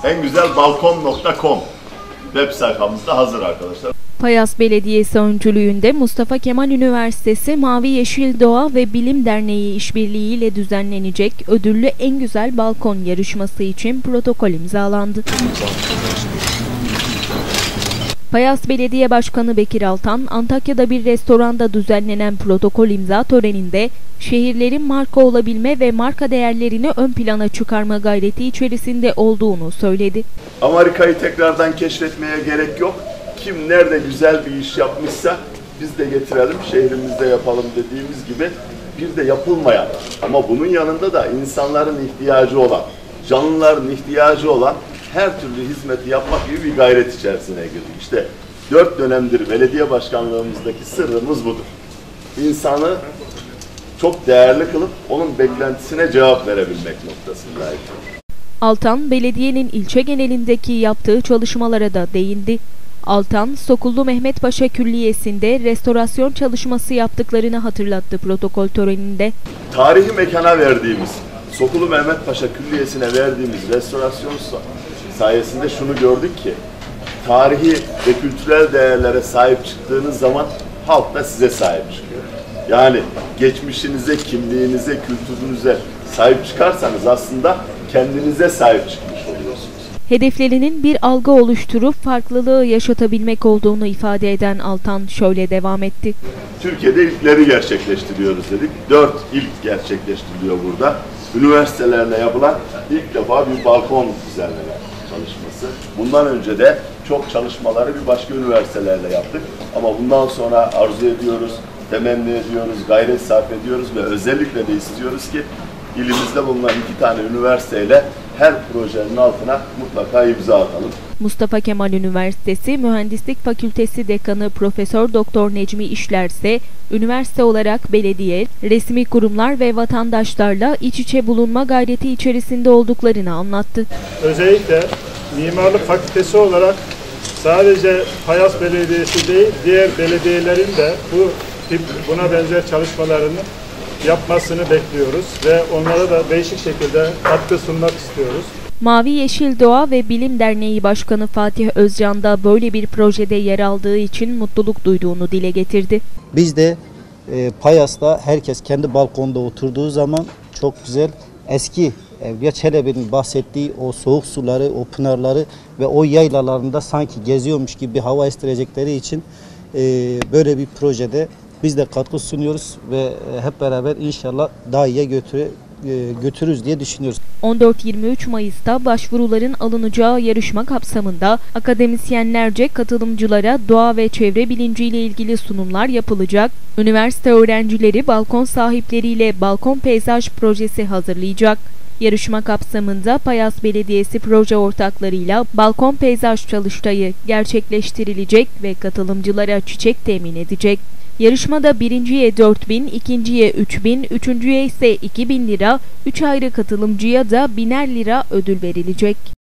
engüzelbalkon.com web sayfamızda hazır arkadaşlar. Payas Belediyesi öncülüğünde Mustafa Kemal Üniversitesi Mavi Yeşil Doğa ve Bilim Derneği işbirliğiyle düzenlenecek ödüllü En Güzel Balkon yarışması için protokol imzalandı. Payas Belediye Başkanı Bekir Altan, Antakya'da bir restoranda düzenlenen protokol imza töreninde şehirlerin marka olabilme ve marka değerlerini ön plana çıkarma gayreti içerisinde olduğunu söyledi. Amerika'yı tekrardan keşfetmeye gerek yok. Kim nerede güzel bir iş yapmışsa biz de getirelim, şehrimizde yapalım dediğimiz gibi bir de yapılmayan ama bunun yanında da insanların ihtiyacı olan, canlıların ihtiyacı olan her türlü hizmeti yapmak gibi bir gayret içerisine girdik. İşte 4 dönemdir belediye başkanlığımızdaki sırrımız budur. İnsanı çok değerli kılıp onun beklentisine cevap verebilmek noktasındaydı. Altan, belediyenin ilçe genelindeki yaptığı çalışmalara da değindi. Altan, Sokullu Mehmet Paşa Külliyesi'nde restorasyon çalışması yaptıklarını hatırlattı protokol töreninde. Tarihi mekana verdiğimiz, Sokullu Mehmet Paşa Külliyesi'ne verdiğimiz restorasyon sayesinde şunu gördük ki, tarihi ve kültürel değerlere sahip çıktığınız zaman halk da size sahip çıkıyor. Yani geçmişinize, kimliğinize, kültürünüze sahip çıkarsanız aslında kendinize sahip çıkmış oluyorsunuz. Hedeflerinin bir algı oluşturup farklılığı yaşatabilmek olduğunu ifade eden Altan şöyle devam etti. Türkiye'de ilkleri gerçekleştiriyoruz dedik. 4 ilk gerçekleştiriliyor burada. Üniversitelerle yapılan ilk defa bir balkon düzenleme çalışması. Bundan önce de çok çalışmaları bir başka üniversitelerle yaptık. Ama bundan sonra arzu ediyoruz, temenni ediyoruz, gayret sarf ediyoruz ve özellikle de istiyoruz ki ilimizde bulunan 2 tane üniversiteyle her projenin altına mutlaka imza atalım. Mustafa Kemal Üniversitesi Mühendislik Fakültesi Dekanı Profesör Doktor Necmi İşler ise üniversite olarak belediye, resmi kurumlar ve vatandaşlarla iç içe bulunma gayreti içerisinde olduklarını anlattı. Özellikle mimarlık fakültesi olarak sadece Payas Belediyesi değil, diğer belediyelerin de buna benzer çalışmalarını yapmasını bekliyoruz ve onlara da değişik şekilde katkı sunmak istiyoruz. Mavi Yeşil Doğa ve Bilim Derneği Başkanı Fatih Özcan da böyle bir projede yer aldığı için mutluluk duyduğunu dile getirdi. Biz de Payas'ta herkes kendi balkonda oturduğu zaman çok güzel eski Evliya Çelebi'nin bahsettiği o soğuk suları, o pınarları ve o yaylalarında sanki geziyormuş gibi bir hava estirecekleri için böyle bir projede biz de katkı sunuyoruz ve hep beraber inşallah daha iyiye götürürüz diye düşünüyoruz. 14-23 Mayıs'ta başvuruların alınacağı yarışma kapsamında akademisyenlerce katılımcılara doğa ve çevre bilinciyle ilgili sunumlar yapılacak. Üniversite öğrencileri balkon sahipleriyle balkon peyzaj projesi hazırlayacak. Yarışma kapsamında Payas Belediyesi proje ortaklarıyla balkon peyzaj çalıştayı gerçekleştirilecek ve katılımcılara çiçek temin edecek. Yarışmada birinciye 4.000, ikinciye 3.000, üçüncüye ise 2.000 lira, 3 ayrı katılımcıya da 1.000 lira ödül verilecek.